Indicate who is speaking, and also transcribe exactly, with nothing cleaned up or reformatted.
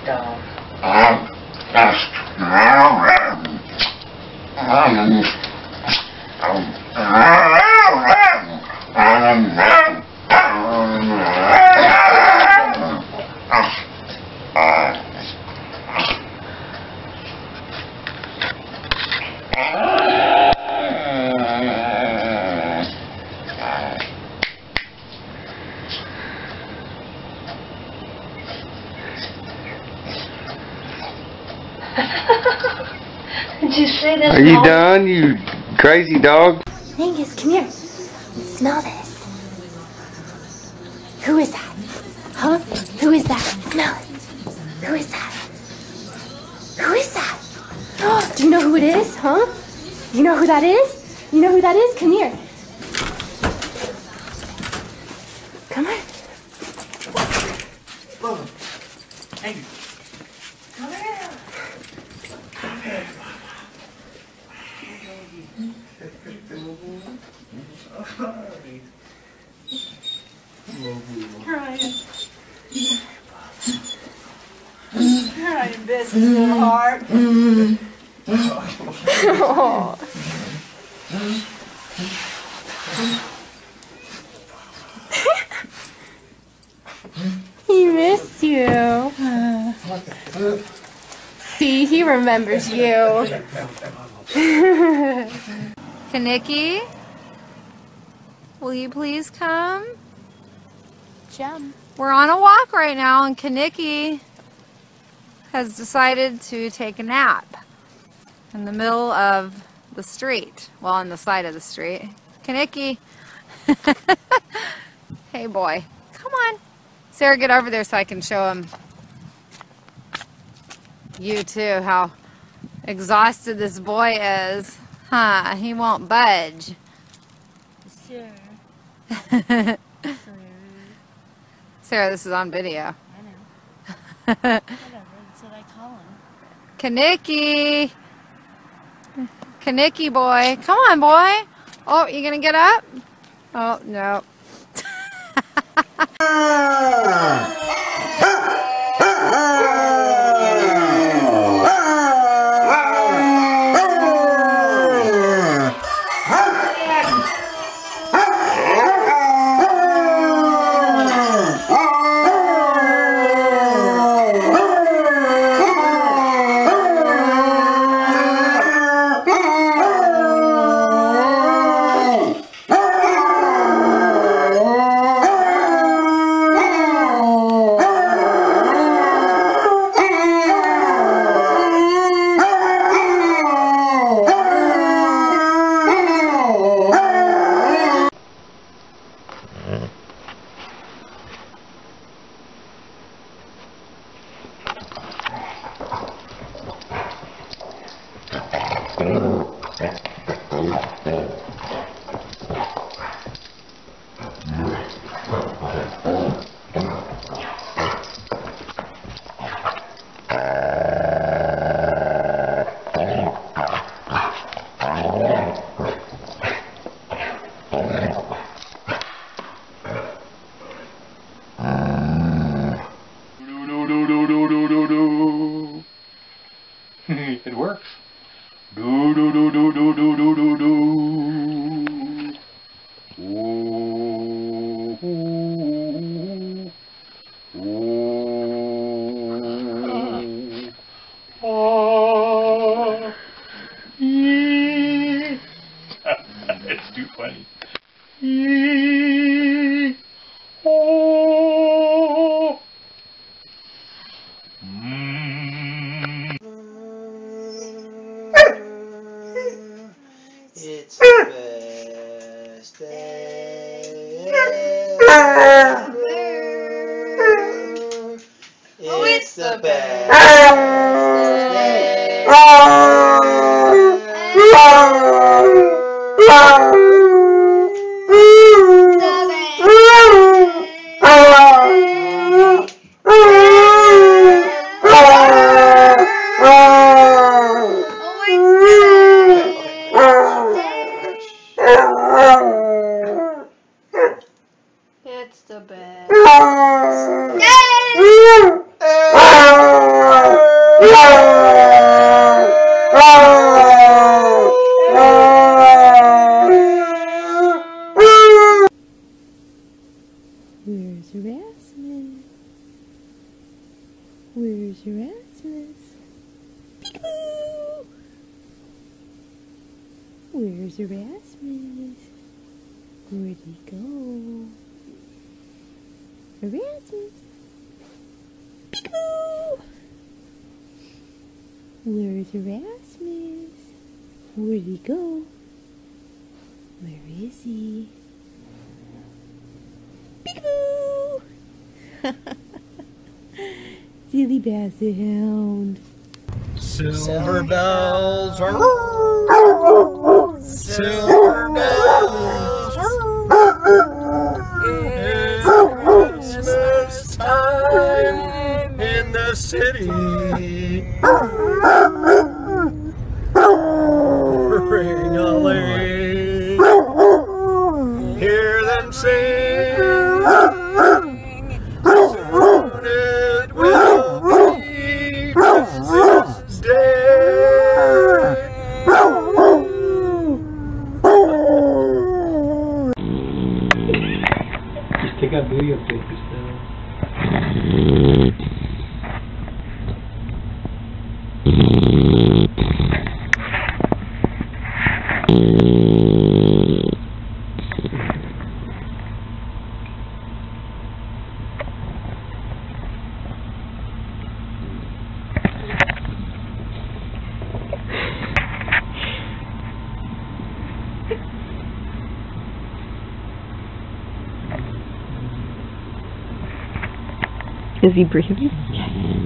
Speaker 1: dog. Did you see this?
Speaker 2: Are you done, you crazy dog?
Speaker 3: Angus, come here. Smell this. Who is that? Huh? Who is that? Smell it. Who is that? Who is that? Oh, do you know who it is? Huh? You know who that is? You know who that is? Come here. Come on.
Speaker 1: Boom. Hey. Come here. Come here, Ryan. Ryan, business, little heart.
Speaker 3: Oh. He missed you. See, he remembers you.
Speaker 4: Kaniki, will you please come?
Speaker 3: Jump.
Speaker 4: We're on a walk right now, and Kaniki has decided to take a nap in the middle of the street. Well, on the side of the street. Kaniki. Hey, boy. Come on. Sarah, get over there so I can show him. You too, how exhausted this boy is. Huh, he won't budge.
Speaker 3: Sure.
Speaker 4: Sarah, this is on video.
Speaker 3: I know. Whatever, that's what I call him.
Speaker 4: Kaniki. Kaniki boy. Come on, boy. Oh, you gonna get up? Oh, no.
Speaker 2: It works. Do do do do do do do do do. Ooh, ooh, ooh. Oh, ee. It's too funny. Ee. Oh.
Speaker 1: It's the best day ever. It's the best day It's the best.
Speaker 3: Where's Erasmus? Peekaboo! Where's Erasmus? Where'd he go? Erasmus? Peekaboo! Where's Erasmus? Where'd he go? Where is he? Peekaboo! Silly Basset Hound.
Speaker 1: Silver bells. Silver bells. It's Christmas time in the city. Ring-a-ling. Hear them sing. Soon it will be Christmas Day.
Speaker 2: Just take out video tape instead.
Speaker 3: Is he breathing? Yes.